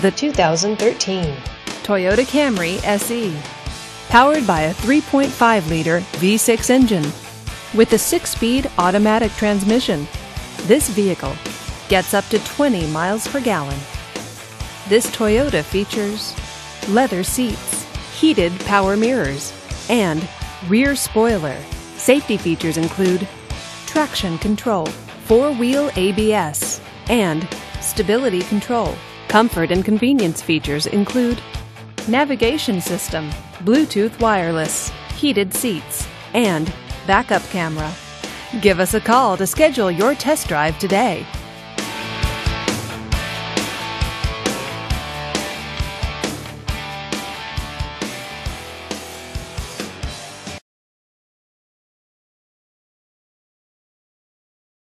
the 2013 Toyota Camry SE. Powered by a 3.5-liter V6 engine with a 6-speed automatic transmission, this vehicle gets up to 20 miles per gallon. This Toyota features leather seats, heated power mirrors, and rear spoiler. Safety features include traction control, 4-wheel ABS, and stability control. Comfort and convenience features include navigation system, Bluetooth wireless, heated seats, and backup camera. Give us a call to schedule your test drive today.